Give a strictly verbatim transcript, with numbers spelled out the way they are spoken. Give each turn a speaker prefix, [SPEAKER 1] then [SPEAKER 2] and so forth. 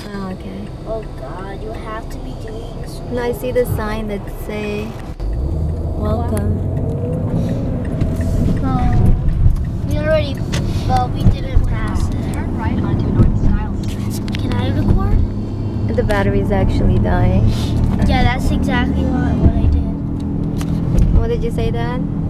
[SPEAKER 1] Oh, okay.
[SPEAKER 2] Oh God, you have to be doing this.
[SPEAKER 1] No, I see the sign that say welcome.
[SPEAKER 2] Oh, we already, well, we didn't pass it.
[SPEAKER 3] Turn right onto North Style Street.
[SPEAKER 2] Can I record?
[SPEAKER 1] The battery is actually dying.
[SPEAKER 2] Yeah, that's exactly what, what I did.
[SPEAKER 1] What did you say, Dad?